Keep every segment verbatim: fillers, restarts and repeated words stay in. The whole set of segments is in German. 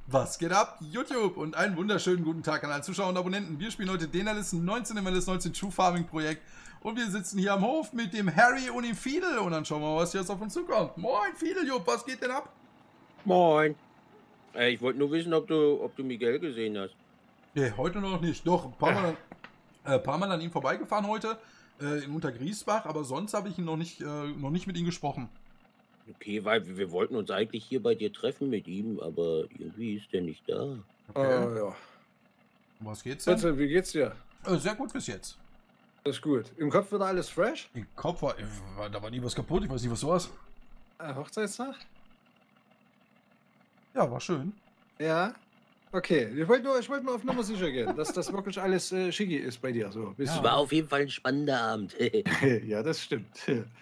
Was geht ab, YouTube? Und einen wunderschönen guten Tag an alle Zuschauer und Abonnenten. Wir spielen heute Denalists neunzehn im L S neunzehn True Farming Projekt. Und wir sitzen hier am Hof mit dem Harry und dem Fiedel. Und dann schauen wir mal, was jetzt auf uns zukommt. Moin, Fiedel, Jupp, was geht denn ab? Moin. Äh, ich wollte nur wissen, ob du, ob du Miguel gesehen hast. Nee, heute noch nicht. Doch, ein paar Mal, äh, paar Mal an ihm vorbeigefahren heute, äh, in Untergriesbach. Aber sonst habe ich ihn noch nicht, äh, noch nicht mit ihm gesprochen. Okay, weil wir, wir wollten uns eigentlich hier bei dir treffen mit ihm, aber irgendwie ist der nicht da. Okay. Äh, ja. Um was geht's denn? Bitte, wie geht's dir? Äh, sehr gut bis jetzt. Das ist gut. Im Kopf wird alles fresh? Im Kopf war, war, da war nie was kaputt. Ich weiß nicht, was du hast. Äh, Hochzeitstag? Ja, war schön. Ja. Okay, ich wollte nur, ich wollte nur auf Nummer sicher gehen, dass das wirklich alles äh, schicki ist bei dir. So, Ja. War auf jeden Fall ein spannender Abend. Ja, das stimmt.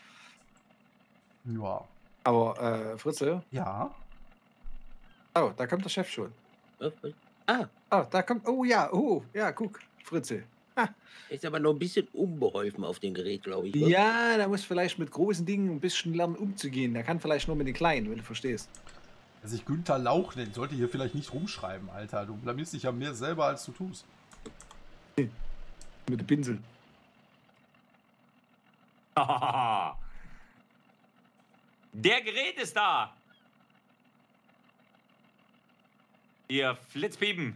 Ja. Aber äh, Fritze? Ja. Oh, da kommt der Chef schon. Ah, Oh, da kommt. Oh ja, oh, ja, guck, Fritze. ist aber noch ein bisschen unbeholfen auf dem Gerät, glaube ich. wa? Ja, der muss vielleicht mit großen Dingen ein bisschen lernen umzugehen. Der kann vielleicht nur mit den kleinen, wenn du verstehst. Wer sich Günther Lauch nennt, sollte hier vielleicht nicht rumschreiben, Alter. Du blamierst dich ja mehr selber, als du tust. Mit dem Pinsel. Der Gerät ist da. Ihr Flitzpiepen.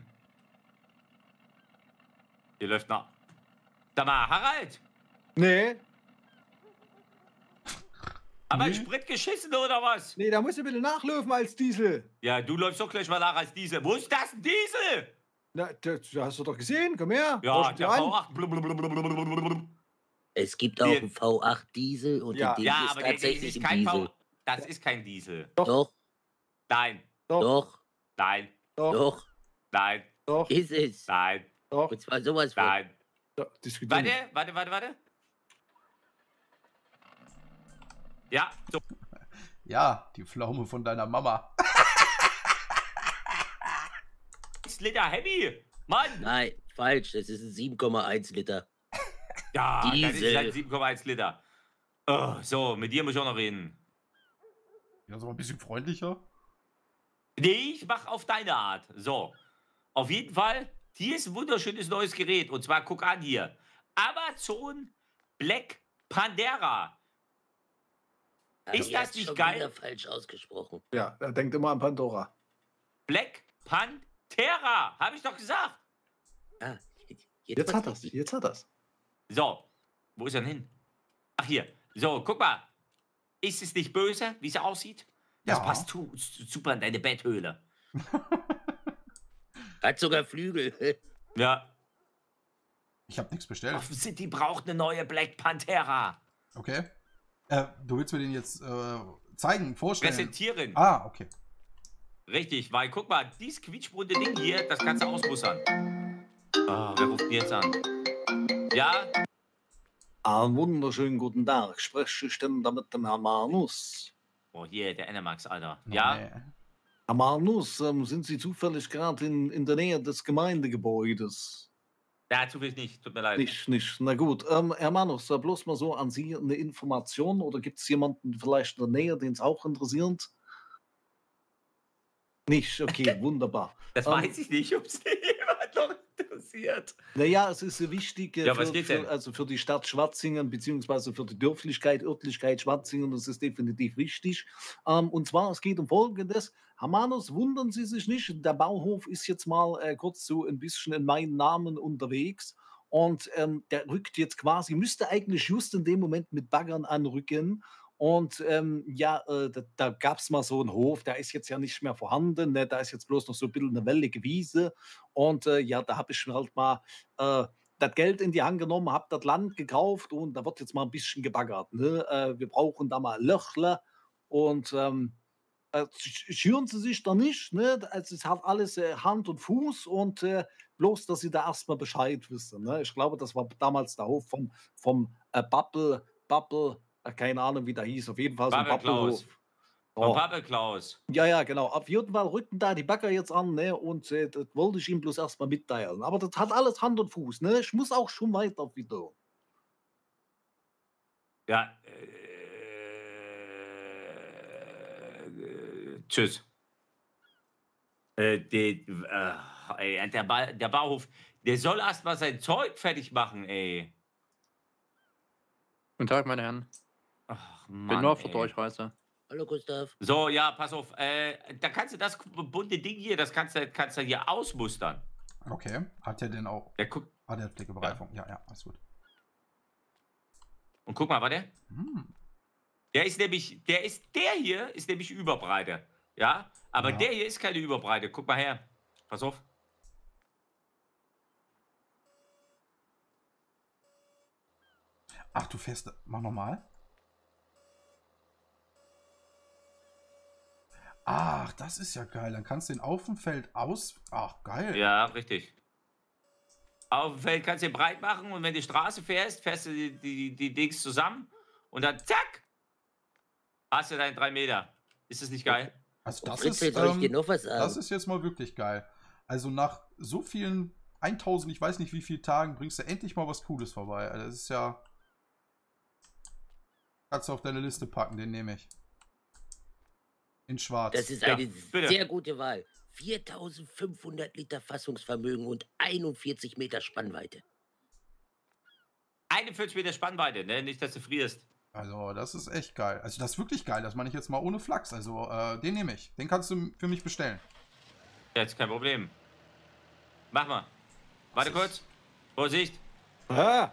Hier läuft noch. Da mal, Harald. Nee, Aber Nee. Sprit geschissen oder was? nee, da musst du bitte nachlaufen als Diesel. Ja, du läufst doch gleich mal nach als Diesel. Wo ist das ein Diesel? Na, das, das hast du doch gesehen, komm her. Ja, Schau dir der an. V acht. Blablabla. Es gibt auch Wir- einen V acht Diesel und Ja. den Ja, ist aber der, der tatsächlich ist ein kein Diesel. V. Das ist kein Diesel. Doch, Nein, Doch, doch, nein, doch, doch, nein, doch, ist es. nein, doch. Und zwar sowas von. nein. doch. Diskutieren. Warte, warte, warte, warte. Ja, so. Ja, die Pflaume von deiner Mama. Liter Heavy. Mann. Nein, falsch. Das ist ein sieben Komma eins Liter. Ja, das ist Diesel. halt sieben Komma eins Liter. Oh, so, mit dir muss ich auch noch reden. Ja, so ein bisschen freundlicher. Nee, ich mach auf deine Art. So, auf jeden Fall, hier ist ein wunderschönes neues Gerät. Und zwar, guck an hier. Amazon Black Pandera. Ist Also, das er hat's nicht schon geil? wieder falsch ausgesprochen. Ja, er denkt immer an Pandora. Black Pantera, habe ich doch gesagt. Ah, jetzt, Jetzt hat weiß er's, ich. jetzt hat er's. So, wo ist er denn hin? Ach, hier. So, guck mal. Ist es nicht böse, wie es aussieht? Das Ja. passt zu, zu, super in deine Betthöhle. Hat sogar Flügel. Ja. Ich habe nichts bestellt. Off City braucht eine neue Black Pantera. Okay. Äh, du willst mir den jetzt äh, zeigen, vorstellen? Präsentieren. Ah, okay. Richtig, weil guck mal, dieses quietschbunte Ding hier, das kannst du ausmustern. Ah, wer ruft denn jetzt an? Ja? Einen wunderschönen guten Tag. Spreche ich denn da mit dem Herrn Manus? Oh, hier, der Enemax, Alter. No, Ja? nee. Herr Manus, ähm, sind Sie zufällig gerade in, in der Nähe des Gemeindegebäudes? Ja, zufällig nicht, tut mir leid. Nicht, nicht. Na gut. Ähm, Herr Manus, äh, bloß mal so an Sie eine Information oder gibt es jemanden vielleicht in der Nähe, den es auch interessiert? Nicht, okay, wunderbar. Das Ähm, weiß ich nicht, ob es jemand noch interessiert. Naja, es ist äh, wichtig äh, Ja, was für, geht's für, denn? also für die Stadt Schwarzingen beziehungsweise für die Dörflichkeit, Örtlichkeit Schwarzingen, das ist definitiv wichtig. Ähm, und zwar, es geht um Folgendes. Herr Manus, wundern Sie sich nicht, der Bauhof ist jetzt mal äh, kurz so ein bisschen in meinen Namen unterwegs und ähm, der rückt jetzt quasi, müsste eigentlich just in dem Moment mit Baggern anrücken. Und ähm, ja, äh, da, da gab es mal so einen Hof, der ist jetzt ja nicht mehr vorhanden, ne? Da ist jetzt bloß noch so ein bisschen eine wellige Wiese. Und äh, ja, da habe ich mir halt mal äh, das Geld in die Hand genommen, habe das Land gekauft und da wird jetzt mal ein bisschen gebaggert. Ne? Äh, wir brauchen da mal Löchle und ähm, äh, sch- schüren Sie sich da nicht. Ne? Es ist halt alles äh, Hand und Fuß und äh, bloß, dass Sie da erstmal Bescheid wissen. Ne? Ich glaube, das war damals der Hof vom, vom äh, Babbel, Babbel, äh, keine Ahnung, wie der hieß, auf jeden Fall so ein Babbel Klaus. Babbelhof. Von Oh. Pappe Klaus. Ja, ja, genau. Auf jeden Fall rücken da die Bagger jetzt an, ne? Und äh, das wollte ich ihm bloß erstmal mitteilen. Aber das hat alles Hand und Fuß, ne? Ich muss auch schon weiter wieder. Ja, äh, äh, tschüss. Äh, die, äh, ey, der, ba der Bauhof, der soll erst mal sein Zeug fertig machen, ey. Guten Tag, meine Herren. Ach, Bin Mann, nur auf der ey. Durchreise. Hallo Gustav. So, ja, pass auf. Äh, da kannst du das bunte Ding hier, das kannst du, kannst du hier ausmustern. Okay. Hat er denn auch. Ja, guck, Ah, der hat Blickebereifung. Ja, ja, alles gut. und guck mal, warte. Hm. Der ist nämlich, der ist, der hier ist nämlich Überbreite. Ja, aber Ja. der hier ist keine Überbreite. Guck mal her. Pass auf. Ach, du fährst. Mach nochmal. Ach, das ist ja geil. Dann kannst du den auf dem Feld aus. Ach, geil. Ja, richtig. Auf dem Feld kannst du den breit machen und wenn du die Straße fährst, fährst du die, die, die Dings zusammen und dann zack, hast du deinen drei Meter. Ist das nicht geil? Also das Fritzel, ist, soll ich dir ähm, noch was sagen? das ist jetzt mal wirklich geil. Also nach so vielen tausend, ich weiß nicht wie viele Tagen, bringst du endlich mal was Cooles vorbei. Also das ist ja... Kannst du auf deine Liste packen, den nehme ich. In schwarz. Das ist Ja, eine bitte. sehr gute Wahl. viertausendfünfhundert Liter Fassungsvermögen und einundvierzig Meter Spannweite. einundvierzig Meter Spannweite, ne? Nicht, dass du frierst. Also das ist echt geil. Also das ist wirklich geil, das meine ich jetzt mal ohne Flachs. Also äh, den nehme ich. Den kannst du für mich bestellen. Jetzt kein Problem. Mach mal. Warte Das kurz. Vorsicht. Ah,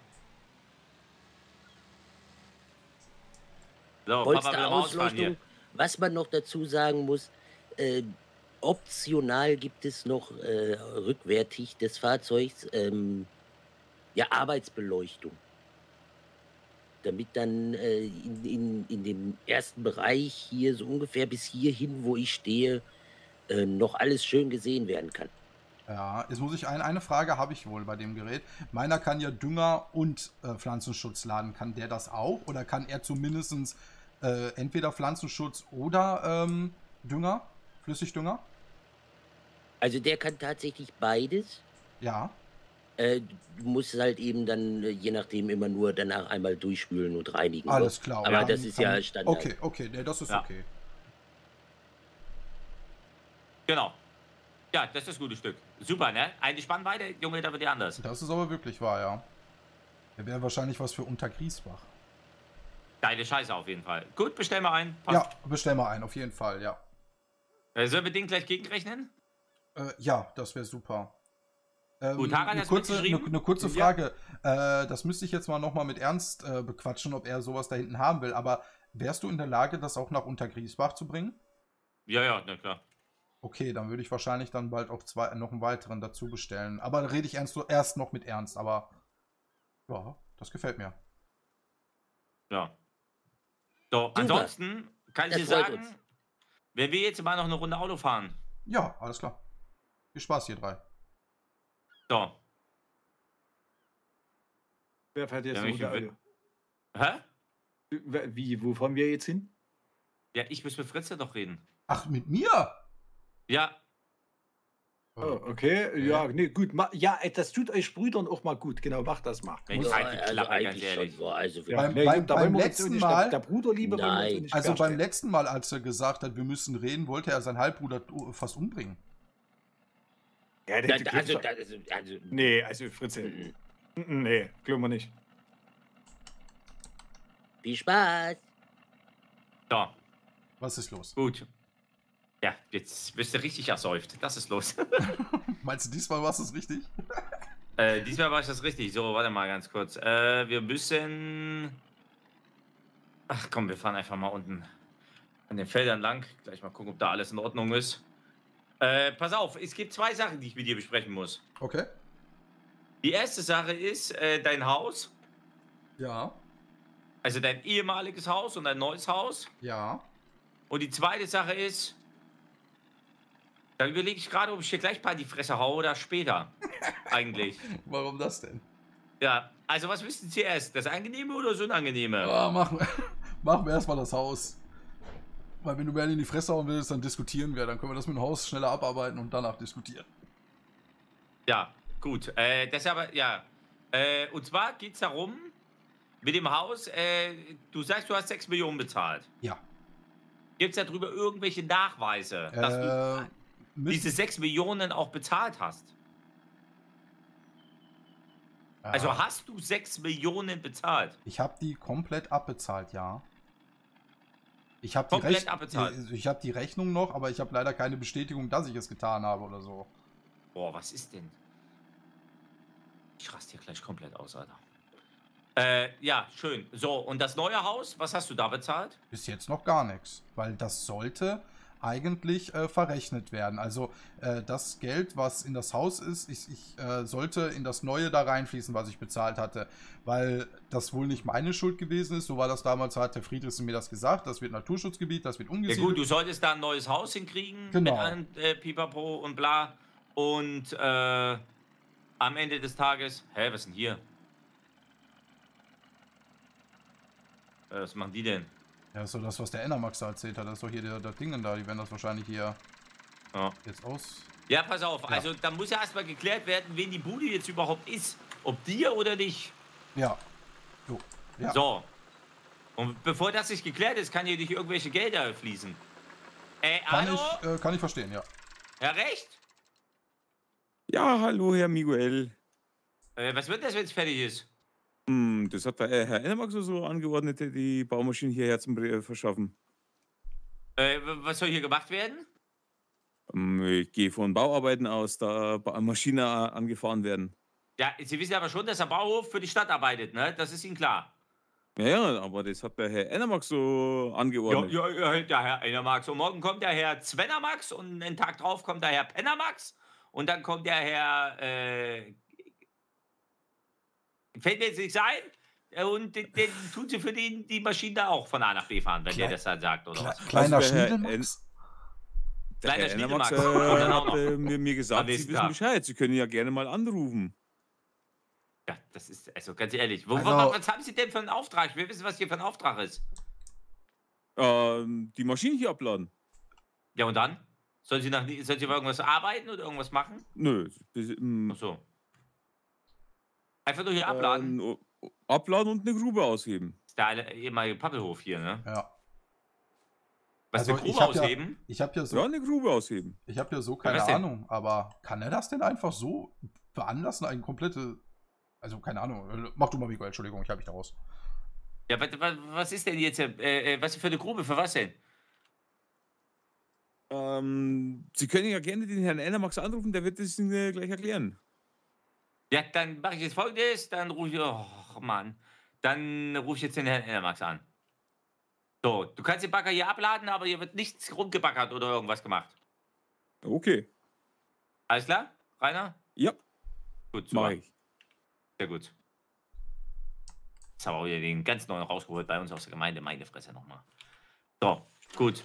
So, Papa will Polster am Ausfahren hier. Ausleuchtung. Was man noch dazu sagen muss, äh, optional gibt es noch äh, rückwärtig des Fahrzeugs ähm, ja, Arbeitsbeleuchtung. Damit dann äh, in, in, in dem ersten Bereich hier so ungefähr bis hierhin, wo ich stehe, äh, noch alles schön gesehen werden kann. Ja, jetzt muss ich ein, eine Frage habe ich wohl bei dem Gerät. Meiner kann ja Dünger und äh, Pflanzenschutz laden. Kann der das auch? Oder kann er zumindest äh, entweder Pflanzenschutz oder ähm, Dünger? Flüssigdünger? Also der kann tatsächlich beides. Ja. Äh, du musst halt eben dann, äh, je nachdem, immer nur danach einmal durchspülen und reinigen. ne? Alles klar. Aber Dann- das ist ja dann- Standard. Okay, okay, nee, das ist Ja. okay. Genau. Ja, das ist das gute Stück. Super, ne? Eine Spannweite, Junge, da wird die anders. Das ist aber wirklich wahr, ja. Der wäre wahrscheinlich was für Untergriesbach. Geile Scheiße auf jeden Fall. Gut, bestell mal ein. Ja, Passt. bestell mal ein, auf jeden Fall, ja. Äh, Sollen wir den gleich gegenrechnen? Äh, ja, das wäre super. Ähm, Gut, Harald, eine hast du kurze, eine, mitgeschrieben? eine kurze Ja. Frage. Äh, das müsste ich jetzt mal nochmal mit Ernst äh, bequatschen, ob er sowas da hinten haben will. Aber wärst du in der Lage, das auch nach Untergriesbach zu bringen? Ja, ja, na klar. Okay, dann würde ich wahrscheinlich dann bald auch zwei, noch einen weiteren dazu bestellen. Aber da rede ich ernst, erst noch mit Ernst. Aber ja, das gefällt mir. Ja. So, ansonsten kann ich Das dir freut sagen, uns. wenn wir jetzt mal noch eine Runde Auto fahren. Ja, alles klar. Viel Spaß, ihr drei. So. wer fährt jetzt Ja, eine ich- Runde Auto? Hä? Wie, wie, wo fahren wir jetzt hin? Ja, ich muss mit Fritze doch reden. Ach, mit mir? Ja, Oh, okay, ja, nee, gut. ma- Ja, ey, das tut euch Brüdern auch mal gut. Genau, macht das mal. wenn ich Muss- halt also die Klappe, ganz eigentlich ehrlich. schon. Boah, also Ja, Beim- nee, beim- da beim wollen wir uns letzten nicht, Mal- Der, der Bruderliebe wollen wir uns Nein. nicht Also beim querstellen. letzten Mal, als er gesagt hat, wir müssen reden, wollte er seinen Halbbruder uh, fast umbringen. Ja, Da, der, da, der, also, da, also, also, nee, also Fritze. Mhm. Mhm, Nee, glauben wir nicht. viel Spaß. So, Was ist los? gut. Ja, jetzt bist du richtig ersäuft. Das ist los. Meinst du, diesmal war es richtig? äh, diesmal war ich das richtig. So, warte mal ganz kurz. Äh, wir müssen... Ach komm, wir fahren einfach mal unten an den Feldern lang. Gleich mal gucken, ob da alles in Ordnung ist. Äh, pass auf, es gibt zwei Sachen, die ich mit dir besprechen muss. Okay. Die erste Sache ist äh, dein Haus. Ja. Also dein ehemaliges Haus und dein neues Haus. Ja. Und die zweite Sache ist, da überlege ich gerade, ob ich dir gleich mal in die Fresse haue oder später. Eigentlich. Warum das denn? Ja, also was wisst ihr zuerst? Das Angenehme oder das Unangenehme? Ja, machen wir, machen wir erstmal das Haus. Weil wenn du mehr in die Fresse hauen willst, dann diskutieren wir. Dann können wir das mit dem Haus schneller abarbeiten und danach diskutieren. Ja, gut. Äh, das aber, ja. Äh, und zwar geht es darum, mit dem Haus, äh, du sagst, du hast sechs Millionen bezahlt. Ja. Gibt es darüber irgendwelche Nachweise? Dass du, Äh, diese sechs Millionen auch bezahlt hast. Ja. Also hast du sechs Millionen bezahlt? Ich habe die komplett abbezahlt, ja. Ich habe die, Komplett Rech abbezahlt? äh, ich hab die Rechnung noch, aber ich habe leider keine Bestätigung, dass ich es getan habe oder so. Boah, was ist denn? Ich raste hier gleich komplett aus, Alter. Äh, ja, schön. So, und das neue Haus, was hast du da bezahlt? Bis jetzt noch gar nichts, weil das sollte eigentlich äh, verrechnet werden. Also äh, das Geld, was in das Haus ist, ich, ich äh, sollte in das neue da reinfließen, was ich bezahlt hatte, weil das wohl nicht meine Schuld gewesen ist. So war das damals, hat der Friedrichsen mir das gesagt. Das wird Naturschutzgebiet, das wird Ja umgesiedelt. gut, du solltest da ein neues Haus hinkriegen Genau. mit einem äh, Pipapo und bla. Und äh, am Ende des Tages, hä, was ist denn hier? Äh, was machen die denn? Ja, ist so das, was der Ennermax da erzählt hat. Das ist doch hier der, der Dingen da. Die werden das wahrscheinlich hier Ja. jetzt aus... Ja, pass auf, Ja. also da muss ja erstmal geklärt werden, wen die Bude jetzt überhaupt ist. Ob dir oder nicht. Ja. So. Ja. So. Und bevor das nicht geklärt ist, kann hier nicht irgendwelche Gelder fließen. Äh, Kann hallo? ich, äh, kann ich verstehen, ja. Herr Recht? Ja, hallo, Herr Miguel. Äh, was wird das, wenn es fertig ist? Hm, das hat der äh, Herr Ennermax so angeordnet, die Baumaschine hierher zum äh, Verschaffen. Äh, was soll hier gemacht werden? Hm, ich gehe von Bauarbeiten aus, da Ba- Maschinen äh, angefahren werden. Ja, Sie wissen aber schon, dass der Bauhof für die Stadt arbeitet, ne? Das ist Ihnen klar. Ja, ja, aber das hat der Herr Ennermax so angeordnet. Ja, ja, ja, der Herr Einermax. Und morgen kommt der Herr Zwennermax und einen Tag drauf kommt der Herr Pennermax. Und dann kommt der Herr, äh, fällt mir jetzt nichts ein. Und den, den tun sie für den, die Maschine da auch von A nach B fahren, wenn Klein- der das dann sagt, oder Kle was? kleiner Also der Herr Schniedelmax? Der Kleiner Herr Ennermax Schniedelmax. äh, Und dann auch hat noch. äh, mir, mir Am gesagt, Sie nächsten wissen Tag. Bescheid, Sie können ja gerne mal anrufen. Ja, das ist, also ganz ehrlich, wo, Also- was, was haben Sie denn für einen Auftrag? Ich will wissen, was hier für ein Auftrag ist. Ähm, die Maschine hier abladen. Ja, und dann? Sollen Sie, nach, sollen Sie irgendwas arbeiten oder irgendwas machen? Nö, bis, hm, Ach so. Einfach nur hier abladen. ähm, o- abladen und eine Grube ausheben. Das ist der alle- ehemalige Pappelhof hier, ne? Ja. Was, Also eine ich Grube hab ja- ausheben? Ich habe ja so... Ja, eine Grube ausheben. Ich habe ja so keine was denn? Ahnung, aber kann er das denn einfach so veranlassen, eine komplette, also keine Ahnung, äh, mach du mal, Miguel, Entschuldigung, ich habe mich da raus. Ja, was, was, was ist denn jetzt, äh, äh, was für eine Grube, für was denn? Ähm, Sie können ja gerne den Herrn Ennermax anrufen, der wird es Ihnen äh, gleich erklären. Ja, dann mache ich jetzt Folgendes, dann rufe ich, oh Mann, dann rufe ich jetzt den Herrn Ennermax an. So, du kannst den Bagger hier abladen, aber hier wird nichts rumgebaggert oder irgendwas gemacht. Okay, Alles klar, Rainer? ja, Gut, super. mach ich. Sehr gut. Jetzt haben wir wieder den ganz neuen rausgeholt bei uns aus der Gemeinde. Meine Fresse nochmal. So, gut.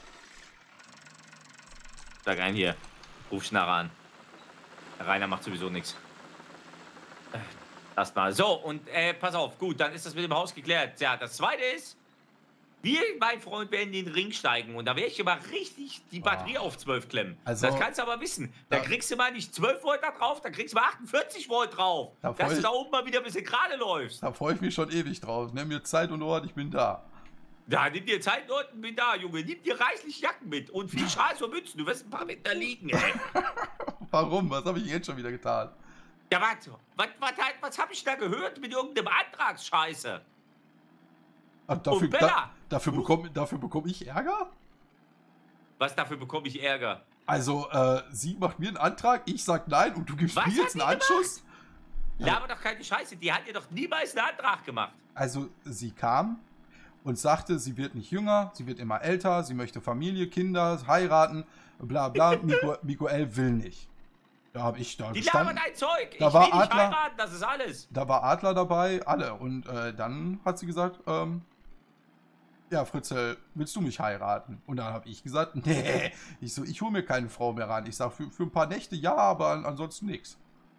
Sag ein hier. Ruf Schnarre an. Der Rainer macht sowieso nichts. Erstmal. So, und äh, pass auf. Gut, dann ist das mit dem Haus geklärt. Ja, das zweite ist, wir, mein Freund, werden in den Ring steigen. Und da werde ich immer richtig die Batterie auf zwölf klemmen. Also- das kannst du aber wissen. Da Da- kriegst du mal nicht zwölf Volt da drauf, da kriegst du mal achtundvierzig Volt drauf. Da dass freu du ich- da oben mal wieder ein bisschen gerade läufst. Da freue ich mich schon ewig drauf. Nimm mir Zeit und Ort, ich bin da. Ja, nimm dir Zeit, Leuten, bin da, Junge. Nimm dir reichlich Jacken mit und viel Schals und Mützen. Du wirst ein paar mit da liegen, ey. Warum? Was habe ich jetzt schon wieder getan? Ja, warte. Was, was, was habe ich da gehört mit irgendeinem Antragsscheiße? Ah, dafür Und Bella! da, dafür bekomme dafür bekomm ich Ärger? Was, dafür bekomme ich Ärger? Also, äh, sie macht mir einen Antrag, ich sag nein und du gibst Was mir hat jetzt sie einen Anschuss? Laber doch keine Scheiße. Die hat dir doch niemals einen Antrag gemacht. Also, sie kam und sagte, sie wird nicht jünger, sie wird immer älter, sie möchte Familie, Kinder, heiraten, bla bla. Migu- Miguel will nicht. Da habe ich da Die gestanden. labert ein Zeug. Da ich war will nicht Adler- heiraten, das ist alles. Da war Adler dabei, alle. Und äh, dann hat sie gesagt, ähm, ja, Fritzl, willst du mich heiraten? Und dann habe ich gesagt, nee. Ich so, ich hole mir keine Frau mehr ran. Ich sag, für, für ein paar Nächte ja, aber an, ansonsten nichts.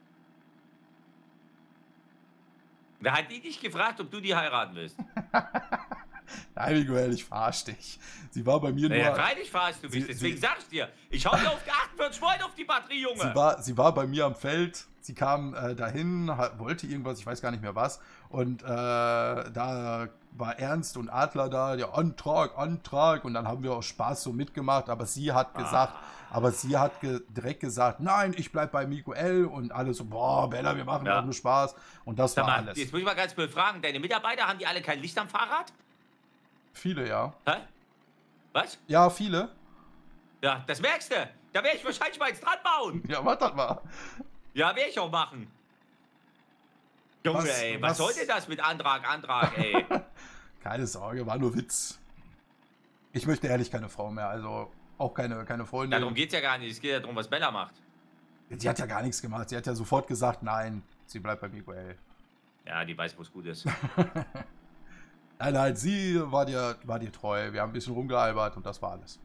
Da hat die dich gefragt, ob du die heiraten willst. Nein, Miguel, ich verarsch dich. Sie war bei mir Naja, nur... freilich fahrst du mich. Sie- Deswegen sie- sag ich dir. Ich hau dir auf achtundvierzig Volt auf die Batterie, Junge. Sie war, sie war bei mir am Feld, sie kam äh, dahin, ha- wollte irgendwas, ich weiß gar nicht mehr was. Und äh, da war Ernst und Adler da, der Antrag, Antrag. Und dann haben wir auch Spaß so mitgemacht. Aber sie hat gesagt, Ah. aber sie hat ge direkt gesagt, nein, ich bleib bei Miguel. Und alle so, boah, Bella, wir machen Ja. doch nur Spaß. Und das Sag war mal, alles. jetzt muss ich mal ganz blöd fragen, deine Mitarbeiter, haben die alle kein Licht am Fahrrad? Viele, ja. Hä? Was? Ja, viele. Ja, das merkst du. Da werde ich wahrscheinlich mal ins Strand bauen. Ja, was das war. Ja, werde ich auch machen. Junge, Was- ey, was, was- soll denn das mit Antrag, Antrag, ey? Keine Sorge, war nur Witz. Ich möchte ehrlich keine Frau mehr, also auch keine, keine Freundin. Darum geht's ja gar nicht. Es geht ja darum, was Bella macht. Sie hat ja gar nichts gemacht. Sie hat ja sofort gesagt, nein, sie bleibt bei Miguel. Ja, die weiß, wo es gut ist. Nein, nein, sie war dir, war dir treu. Wir haben ein bisschen rumgealbert und das war alles.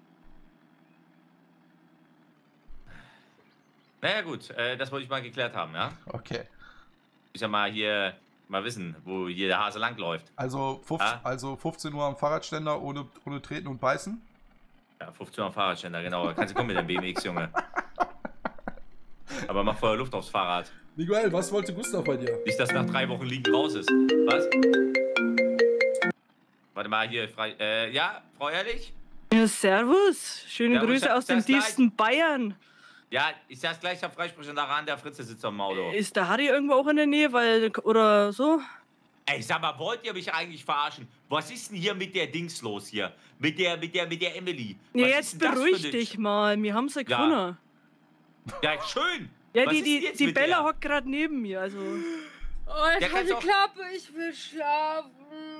Naja, gut, äh, das wollte ich mal geklärt haben, ja? Okay. Ich ja mal hier mal wissen, wo hier der Hase langläuft. Also, fünfzehn, Ah. also fünfzehn Uhr am Fahrradständer ohne, ohne Treten und Beißen. Ja, fünfzehn am Fahrradständer, genau. Da kannst du kommen mit dem B M X, Junge. Aber mach vorher Luft aufs Fahrrad. Miguel, was wollte Gustav bei dir? Nicht, dass nach drei Wochen liegen raus ist. Was? Warte mal, hier, frei. Äh, ja, Frau Ehrlich? Ja, servus. Schöne Servus, Grüße das- aus dem das gleich. tiefsten Bayern. Ja, ich sag's gleich, der Freisprecher daran, der Fritze sitzt am Auto. Ist der Harry irgendwo auch in der Nähe, weil oder so? Ey, sag mal, wollt ihr mich eigentlich verarschen? Was ist denn hier mit der Dings los hier? Mit der, mit der, mit der Emily? Ja, Was jetzt ist denn das für beruhig eine- dich mal. Wir haben sie Ja. gefunden. Ja, schön. Ja, Was die, ist die, jetzt die mit Bella der? hockt gerade neben mir. Also Oh, Der jetzt kann's halt die auch- Klappe, ich will schlafen.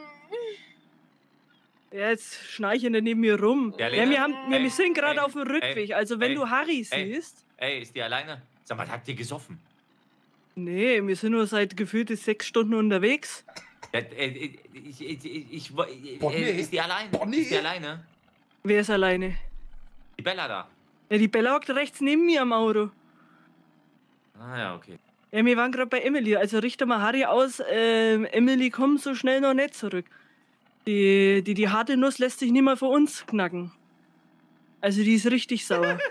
ja, jetzt schnarchen er neben mir rum. Ja, Ja, Lena? wir, haben, wir, Ey, wir sind gerade ey, auf dem Rückweg. ey, Also wenn ey, du Harry ey. siehst. Ey, ist die alleine? Sag mal, habt ihr gesoffen? Nee, wir sind nur seit gefühlte sechs Stunden unterwegs. Ja, äh, äh, ich, ich, ich, ich, äh, Boah, nee. Ist die alleine? Boah, nee. Ist die alleine? Wer ist alleine? Die Bella da. Ja, die Bella hockt rechts neben mir am Auto. Ah ja, okay. Ja, wir waren gerade bei Emily. Also richte mal Harry aus. Ähm, Emily kommt so schnell noch nicht zurück. Die, die, die harte Nuss lässt sich nicht mal vor uns knacken. Also die ist richtig sauer.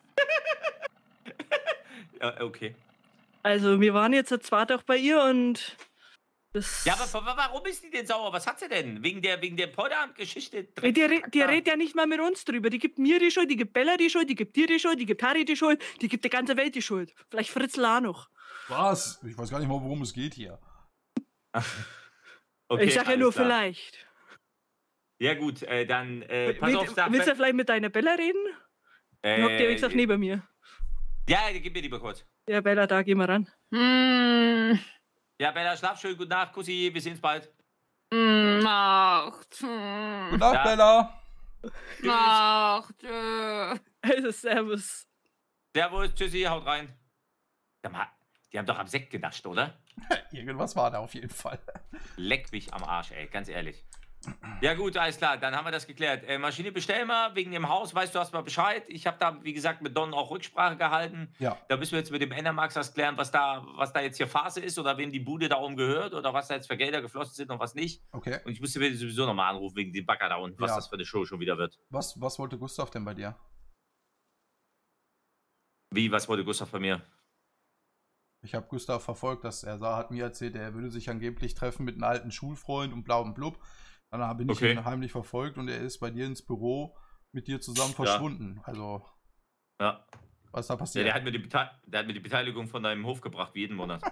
Ja, okay. Also wir waren jetzt zwar doch bei ihr und das... Ja, aber wa- warum ist die denn sauer? Was hat sie denn? Wegen der, wegen der Polterabend-Geschichte? Ey, die, re- die Ja. redet ja nicht mal mit uns drüber. Die gibt mir die Schuld, die gibt Bella die Schuld, die gibt dir die Schuld, die gibt Harry die Schuld, die gibt der ganze Welt die Schuld. Vielleicht Fritzl auch noch. Was? Ich weiß gar nicht mal, worum es geht hier. Okay, ich sag ja alles nur klar. vielleicht. Ja gut, äh, dann äh, pass Will, auf, sag, willst du vielleicht mit deiner Bella reden? Die hockt ja, wie gesagt, neben mir. Ja, gib mir lieber kurz. Ja, Bella, da, geh mal ran. Hm, Ja, Bella, schlaf schön, gute Nacht, Kussi, wir sehen uns bald. hm, Nacht. Hm, Gute Nacht, Ja. Bella. Nacht. Äh. Also, servus. Servus, tschüssi, haut rein. Sag mal, die haben doch am Sekt genascht, oder? Irgendwas war da auf jeden Fall. Leck mich am Arsch, ey, ganz ehrlich. Ja gut, alles klar, dann haben wir das geklärt. Äh, Maschine bestellen wir, wegen dem Haus, weißt du erstmal Bescheid. Ich habe da, wie gesagt, mit Don auch Rücksprache gehalten. Ja. Da müssen wir jetzt mit dem Endermax das klären, was da, was da jetzt hier Phase ist oder wem die Bude da oben gehört oder was da jetzt für Gelder geflossen sind und was nicht. Okay. Und ich müsste mir sowieso nochmal anrufen wegen dem Bagger da unten, was Ja. das für eine Show schon wieder wird. Was, was wollte Gustav denn bei dir? Wie, was wollte Gustav von mir? Ich habe Gustav verfolgt, dass er sah, hat mir erzählt, er würde sich angeblich treffen mit einem alten Schulfreund und blau und blub. Dann bin ich Okay. ihn heimlich verfolgt und er ist bei dir ins Büro mit dir zusammen verschwunden. Also, Ja. was ist da Ja, passiert? der, hat mir die Bete- der hat mir die Beteiligung von deinem Hof gebracht, wie jeden Monat.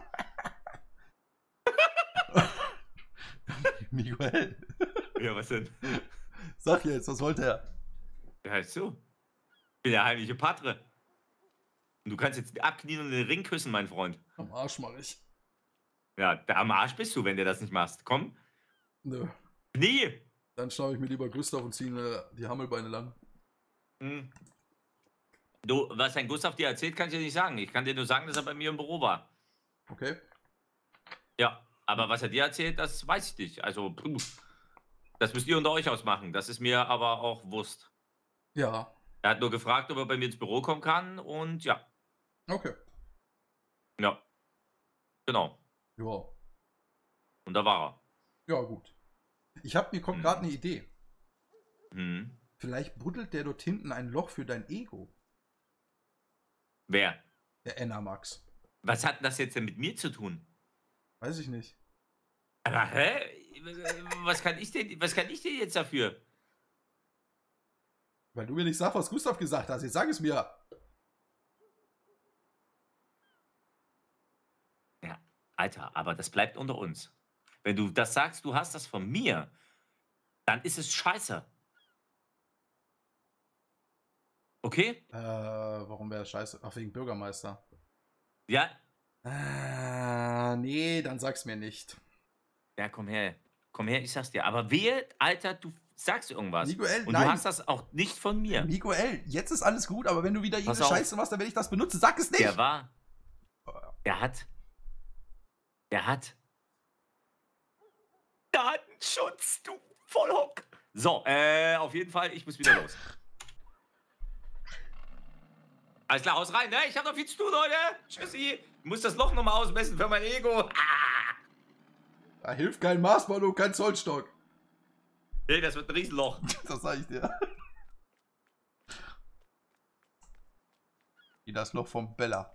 Miguel, Ja, was denn? sag jetzt, was wollte er? Ja, ist so. Ich bin der heimliche Patre. Und du kannst jetzt abknien und den Ring küssen, mein Freund. Am Arsch mach ich. Ja, da am Arsch bist du, wenn du das nicht machst. Komm. Nö. Nie. Dann schnaube ich mir lieber Gustav und ziehe äh, die Hammelbeine lang. Hm. Du, was dein Gustav dir erzählt, kann ich dir nicht sagen. Ich kann dir nur sagen, dass er bei mir im Büro war. Okay? Ja, aber was er dir erzählt, das weiß ich nicht. Also, puh. Das müsst ihr unter euch ausmachen. Das ist mir aber auch Wurst. Ja. Er hat nur gefragt, ob er bei mir ins Büro kommen kann und ja. Okay. Ja. Genau. Ja. Und da war Ja, gut. Ich hab, mir kommt Hm. gerade eine Idee. er. Hm. Vielleicht buddelt der dort hinten ein Loch für dein Ego. Wer? Der Ennermax. Was hat denn das jetzt denn mit mir zu tun? Weiß ich nicht. Aber hä? was kann ich denn, was kann ich denn jetzt dafür? Weil du mir nicht sagst, was Gustav gesagt hat. Jetzt sag es mir. Ja, Alter, aber das bleibt unter uns. Wenn du das sagst, du hast das von mir, dann ist es scheiße. Okay? Äh, warum wäre das scheiße? Ach, wegen Bürgermeister. Ja, Äh, nee, dann sag's mir nicht. ja, komm her. Komm her, ich sag's dir. Aber wehe, Alter, du sagst irgendwas. Miguel, Und nein. du hast das auch nicht von mir. Miguel, jetzt ist alles gut, aber wenn du wieder Pass irgendeine auf. Scheiße machst, dann werde ich das benutzen. Sag es nicht! Der war. Der hat. Der hat. Datenschutz, du Vollhock. So, äh, auf jeden Fall, ich muss wieder los. Alles klar, haus rein, ne? Ich hab noch viel zu tun, Leute. Tschüssi. Ich muss das Loch nochmal ausmessen für mein Ego. Ah. Da hilft kein Maßband und kein Zollstock. Nee, das wird ein Riesenloch. Das sag ich dir. Wie das Loch vom Bella.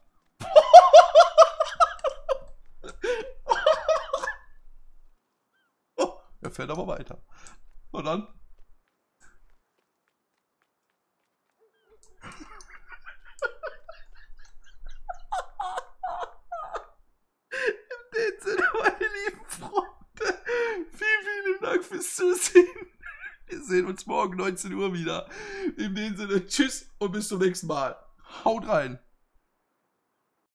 Oh, er fährt aber weiter. So dann. In dem Sinne, meine lieben Freunde, vielen, vielen Dank fürs Zusehen. Wir sehen uns morgen neunzehn Uhr wieder. In dem Sinne, tschüss und bis zum nächsten Mal. Haut rein.